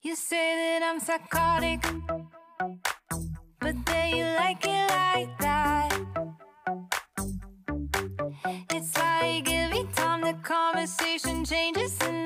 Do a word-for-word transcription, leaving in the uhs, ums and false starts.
You say that I'm psychotic, but then you like it like that. It's like every time the conversation changes and